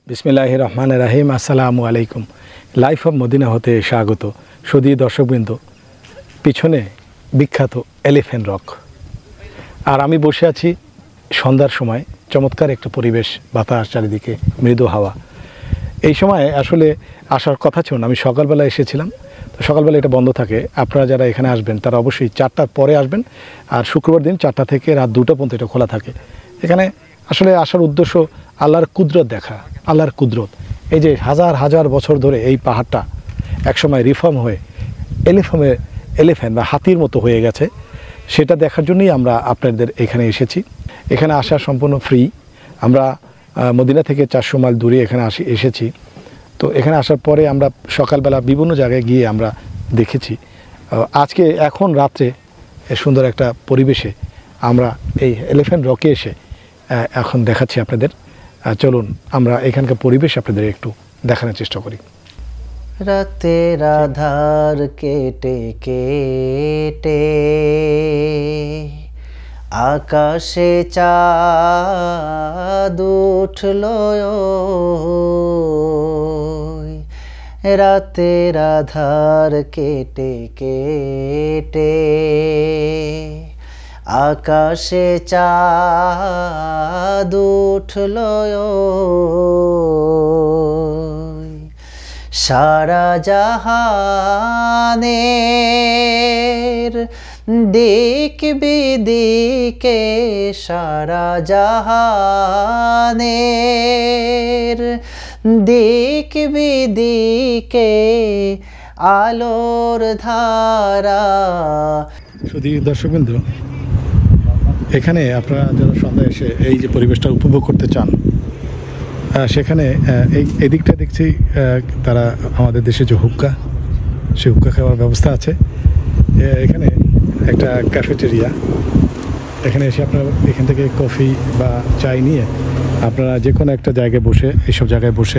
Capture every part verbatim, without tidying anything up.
বিসমিল্লাহির রহমানির রহিম। আসসালামু আলাইকুম। লাইফ অফ মদিনা হতে স্বাগত সুধী দর্শকবৃন্দ। পিছনে বিখ্যাত এলিফ্যান্ট রক, আর আমি বসে আছি সন্ধ্যার সময়। চমৎকার একটা পরিবেশ, বাতাস, চারিদিকে মৃদু হাওয়া। এই সময় আসলে আসার কথা ছিল না, আমি সকালবেলা এসেছিলাম, তো সকালবেলা এটা বন্ধ থাকে। আপনারা যারা এখানে আসবেন তারা অবশ্যই চারটার পরে আসবেন, আর শুক্রবার দিন চারটা থেকে রাত দুটো পর্যন্ত এটা খোলা থাকে। এখানে আসলে আসার উদ্দেশ্য আল্লাহর কুদরত দেখা, আল্লাহর কুদরত। এই যে হাজার হাজার বছর ধরে এই পাহাড়টা একসময় রিফর্ম হয়ে এলিফর্মে এলিফ্যান্ট বা হাতির মতো হয়ে গেছে, সেটা দেখার জন্যই আমরা আপনাদের এখানে এসেছি। এখানে আসা সম্পূর্ণ ফ্রি। আমরা মদিনা থেকে চারশো মাইল দূরে এখানে আসি এসেছি। তো এখানে আসার পরে আমরা সকালবেলা বিভিন্ন জায়গায় গিয়ে আমরা দেখেছি। আজকে এখন রাত্রে সুন্দর একটা পরিবেশে আমরা এই এলিফ্যান্ট রকে এসে এখন দেখাচ্ছি আপনাদের। চলুন আমরা এখানকার পরিবেশ আপনাদের একটু দেখানোর চেষ্টা করি। রাতের আধার কেটে কেটে আকাশে চাঁদ উঠল, রাতের আধার কেটে কেটে আকাশে চাঁদ উঠল, সারা জাহানের দিক বিদিকে, সারা জাহানের দিক বিদিকে আলোর ধারা। শুধু দর্শকবৃন্দ, এখানে আপনারা যারা সন্ধ্যায় এসে এই যে পরিবেশটা উপভোগ করতে চান, সেখানে এই এদিকটা দেখছি তারা আমাদের দেশে যে হুক্কা, সেই হুক্কা খাওয়ার ব্যবস্থা আছে। এখানে একটা ক্যাফেটেরিয়া, এখানে এসে আপনারা এখান থেকে কফি বা চাই নিয়ে আপনারা যে কোনো একটা জায়গায় বসে, এইসব জায়গায় বসে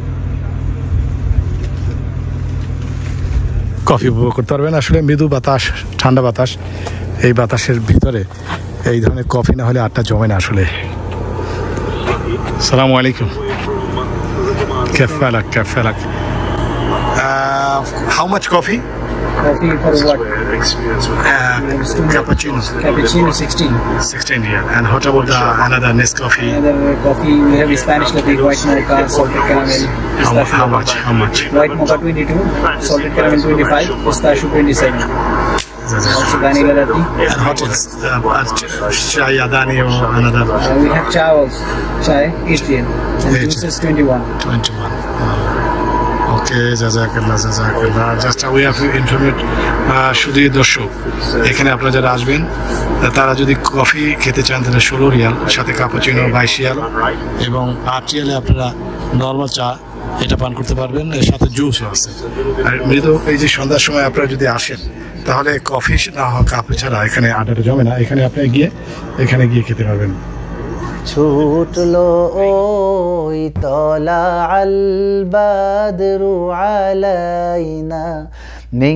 কফি উপভোগ করতে পারবেন। আসলে মৃদু বাতাস, ঠান্ডা বাতাস, এই বাতাসের ভিতরে এই ধরনের কফি না হলে আটটা জমে না আসলে। আসসালামু আলাইকুম। كيف حالك كيف حالك uh, how much coffee Coffee for what? uh, cappuccino Cappuccino sixteen. sixteen riyal. And what about the another Nescafe? Another coffee, we have Spanish latte, white mocha, salted caramel, how, pistachio. how much how much White mocha twenty-two, salted caramel twenty-five, pistachio twenty-seven. Also vanilla latte. And what is uh, chai adani or another? Uh, we have chai also, chai eight riyal, and Eight. juices twenty-one. twenty-one. uh, okay, jazakallah jazakallah. Just we have informate শুধু দর্শক, এখানে আপনারা যারা আসবেন তারা যদি coffee খেতে চান তাহলে ষোলো রিয়াল, সাথে কাপুচিনো বাইশ রিয়াল, এবং আট রিয়ালে আপনারা নর্মাল চা এটা পান করতে পারবেন, এর সাথে জুসও আছে। আর মৃদু এই যে সন্ধ্যার সময় আপনারা যদি আসেন তাহলে কফি না হয় কাপে ছাড়া এখানে আড্ডাটা জমে না, এখানে আপনি গিয়ে এখানে গিয়ে খেতে পারবেন। ছুটলো ওই তলা আল বাদরু আলাইনা মিন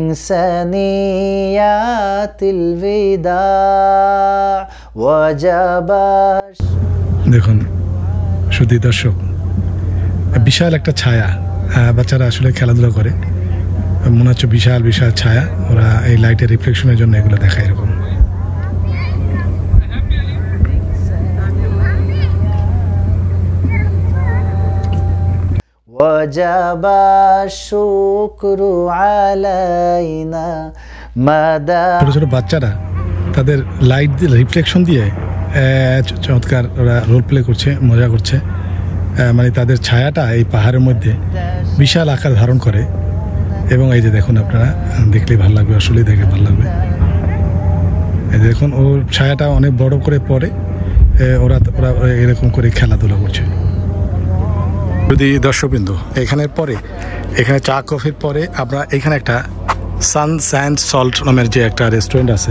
সানিয়াতিল বিদা ওয়াজাবা। দেখুন শুধু দর্শক, বিশাল একটা ছায়া, বাচ্চারা আসলে খেলাধুলা করে, মনে হচ্ছে বিশাল বিশাল ছায়া। ওরা এই লাইটের রিফ্লেকশনের জন্য এগুলো দেখায় এরকম। ওয়াজাবা শুকরু আলাইনা মাদা। ছোট ছোট বাচ্চারা তাদের লাইট দিয়ে রিফ্লেকশন দিয়ে চমৎকার ওরা রোল প্লে করছে, মজা করছে। মানে তাদের ছায়াটা এই পাহাড়ের মধ্যে বিশাল আকার ধারণ করে, এবং এই যে দেখুন আপনারা দেখলেই ভালো লাগবে, আসলেই দেখে ভালো লাগবে। এই দেখুন ওর ছায়াটা অনেক বড় করে পড়ে, ওরা ওরা এরকম করে খেলাধুলা করছে। যদি দর্শকবৃন্দ, এখানের পরে এখানে চা কফির পরে আমরা এখানে একটা সান স্যান্ড সল্ট নামের যে একটা রেস্টুরেন্ট আছে,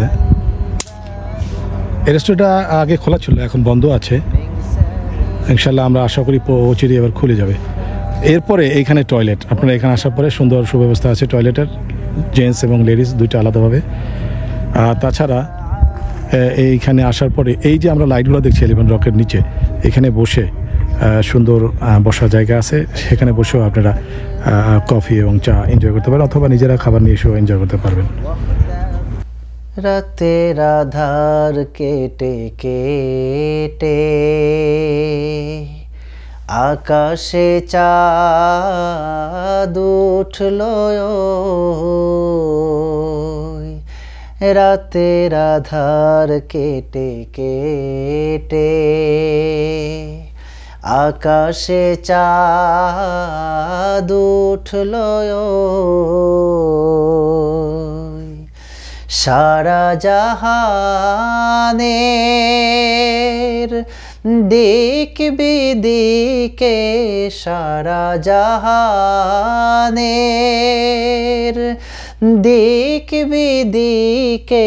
এই রেস্টুরেন্টটা আগে খোলা ছিল, এখন বন্ধ আছে। ইনশাল্লাহ আমরা আশা করি অচিরেই এবার খুলে যাবে। এরপরে এইখানে টয়লেট, আপনারা এখানে আসার পরে সুন্দর সুব্যবস্থা আছে টয়লেটের, জেন্টস এবং লেডিস দুইটা আলাদাভাবে। আর তাছাড়া এইখানে আসার পরে এই যে আমরা লাইটগুলো দেখছি এলিফ্যান্ট রকের নিচে, এখানে বসে সুন্দর বসার জায়গা আছে, সেখানে বসেও আপনারা কফি এবং চা এনজয় করতে পারেন, অথবা নিজেরা খাবার নিয়ে এসেও এনজয় করতে পারবেন। রাতের আধার কেটে কেটে আকাশে চাঁদ উঠলো, রাতের আধার কেটে কেটে আকাশে চাঁদ উঠলো, সারা জাহানের দিক বিদিকে, সারা জাহানের দিক বিদিকে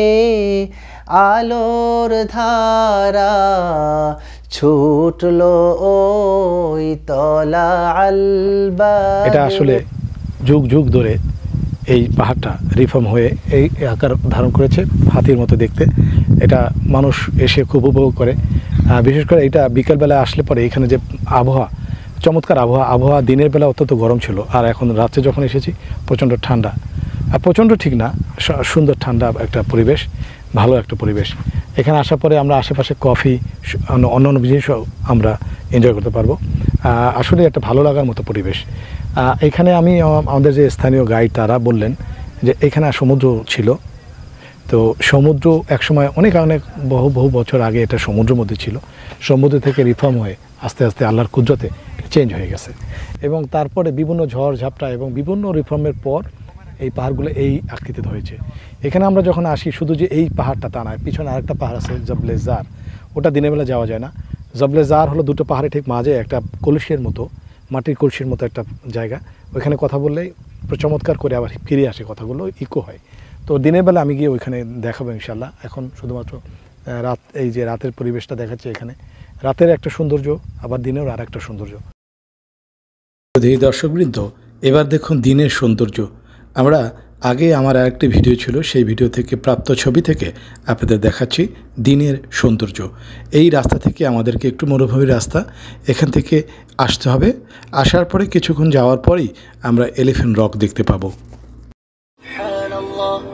আলোর ধারা ছুটলো ওই তলা আলবা। এটা আসলে যুগ যুগ ধরে এই পাহাড়টা রিফর্ম হয়ে এই আকার ধারণ করেছে, হাতির মতো দেখতে। এটা মানুষ এসে খুব উপভোগ করে, বিশেষ করে এটা বিকেলবেলা আসলে পরে এখানে যে আবহাওয়া, চমৎকার আবহাওয়া। আবহাওয়া দিনের বেলা অত্যন্ত গরম ছিল, আর এখন রাত্রে যখন এসেছি প্রচণ্ড ঠান্ডা, আর প্রচণ্ড ঠিক না, সুন্দর ঠান্ডা একটা পরিবেশ, ভালো একটা পরিবেশ। এখানে আসার পরে আমরা আশেপাশে কফি, অন্যান্য জিনিসও আমরা এনজয় করতে পারবো। আসলে একটা ভালো লাগার মতো পরিবেশ। এখানে আমি আমাদের যে স্থানীয় গাইড তারা বললেন যে এখানে সমুদ্র ছিল, তো সমুদ্র একসময় অনেক অনেক বহু বহু বছর আগে এটা সমুদ্রের মধ্যে ছিল, সমুদ্র থেকে রিফর্ম হয়ে আস্তে আস্তে আল্লাহর কুদরতে চেঞ্জ হয়ে গেছে, এবং তারপরে বিভিন্ন ঝড় ঝাপটা এবং বিভিন্ন রিফর্মের পর এই পাহাড়গুলো এই আকৃতিতে হয়েছে। এখানে আমরা যখন আসি শুধু যে এই পাহাড়টা তা নয়, পিছনে আরেকটা পাহাড় আছে জবলে জার, ওটা দিনের বেলা যাওয়া যায় না। জবলে জার হলো দুটো পাহাড়ে ঠিক মাঝে একটা কলসির মতো, মাটির কলসির মতো একটা জায়গা, ওইখানে কথা বললেই চমৎকার করে আবার ফিরে আসে, কথাগুলো ইকো হয়। তো দিনের বেলা আমি গিয়ে ওইখানে দেখাবো ইনশাল্লাহ। এখন শুধুমাত্র রাত, এই যে রাতের পরিবেশটা দেখাচ্ছে এখানে, রাতের একটা সৌন্দর্য, আবার দিনেও আর একটা সৌন্দর্য। এই দর্শকবৃন্দ, এবার দেখুন দিনের সৌন্দর্য। আমরা আগে আমার আরেকটি ভিডিও ছিল, সেই ভিডিও থেকে প্রাপ্ত ছবি থেকে আপনাদের দেখাচ্ছি দিনের সৌন্দর্য। এই রাস্তা থেকে আমাদেরকে একটু মরুভূমির রাস্তা, এখান থেকে আসতে হবে। আসার পরে কিছুক্ষণ যাওয়ার পরেই আমরা এলিফ্যান্ট রক দেখতে পাবো। সুবহানাল্লাহ,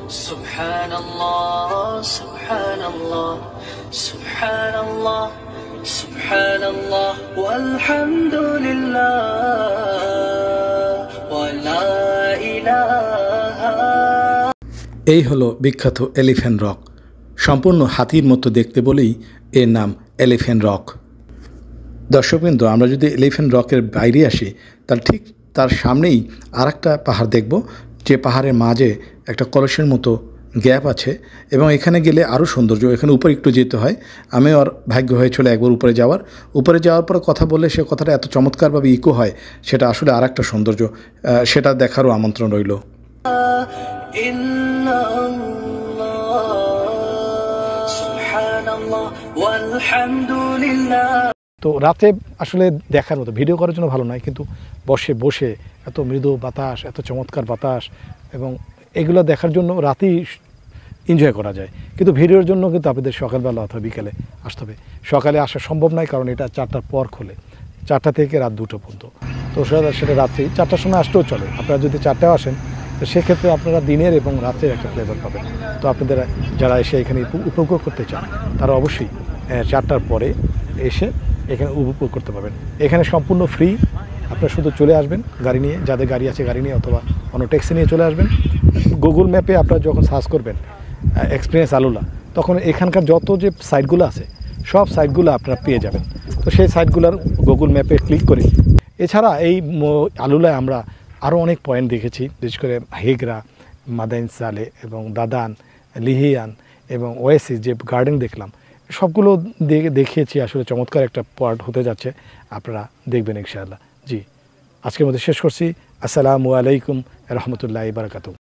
সুবহানাল্লাহ, সুবহানাল্লাহ, সুবহানাল্লাহ, ওয়ালহামদুলিল্লাহ, ওয়ালা ইলাহা। এই হলো বিখ্যাত এলিফ্যান্ট রক, সম্পূর্ণ হাতির মতো দেখতে বলেই এর নাম এলিফ্যান্ট রক। দর্শকবৃন্দ, আমরা যদি এলিফ্যান্ট রকের বাইরে আসি, তার ঠিক তার সামনেই আর একটা পাহাড় দেখব, যে পাহাড়ের মাঝে একটা কলসের মতো গ্যাপ আছে, এবং এখানে গেলে আরও সৌন্দর্য। এখানে উপরে একটু যেতে হয়, আমি আর ভাগ্য হয়েছিল একবার উপরে যাওয়ার। উপরে যাওয়ার পরে কথা বললে সে কথাটা এত চমৎকারভাবে ইকো হয়, সেটা আসলে আর একটা সৌন্দর্য, সেটা দেখারও আমন্ত্রণ রইল। তো রাতে আসলে দেখার মতো, ভিডিও করার জন্য ভালো নয়, কিন্তু বসে বসে এত মৃদু বাতাস, এত চমৎকার বাতাস, এবং এগুলো দেখার জন্য রাতেই এনজয় করা যায়। কিন্তু ভিডিওর জন্য কিন্তু আপনাদের সকালবেলা অথবা বিকেলে আসতে হবে। সকালে আসা সম্ভব নয়, কারণ এটা চারটার পর খোলে, চারটা থেকে রাত দুটো পর্যন্ত। তো সেটা সেটা রাত্রেই চারটার সময় আসতেও চলে। আপনারা যদি চারটায় আসেন, তো সেক্ষেত্রে আপনারা দিনের এবং রাতের একটা ফ্লেভার পাবেন। তো আপনাদের যারা এসে এখানে উপভোগ করতে চান, তারা অবশ্যই চারটার পরে এসে এখানে উপভোগ করতে পারবেন। এখানে সম্পূর্ণ ফ্রি, আপনারা শুধু চলে আসবেন গাড়ি নিয়ে, যাদের গাড়ি আছে গাড়ি নিয়ে, অথবা অন্য ট্যাক্সি নিয়ে চলে আসবেন। গুগল ম্যাপে আপনারা যখন সার্চ করবেন এক্সপিরিয়েন্স আলুলা, তখন এখানকার যত যে সাইটগুলো আছে সব সাইটগুলো আপনারা পেয়ে যাবেন। তো সেই সাইটগুলোর গুগল ম্যাপে ক্লিক করে, এছাড়া এই আলুলায় আমরা আরও অনেক পয়েন্ট দেখেছি, বিশেষ করে হেগরা, মাদাইন সালে এবং দাদান, লিহিয়ান এবং ওয়েসিস যে গার্ডেন দেখলাম, সবগুলো দেখিয়েছি। আসলে চমৎকার একটা পার্ট হতে যাচ্ছে, আপনারা দেখবেন ইনশাআল্লাহ। জি, আজকের মধ্যে শেষ করছি। আসসালামু আলাইকুম রহমতুল্লাহি বারাকাতুহু।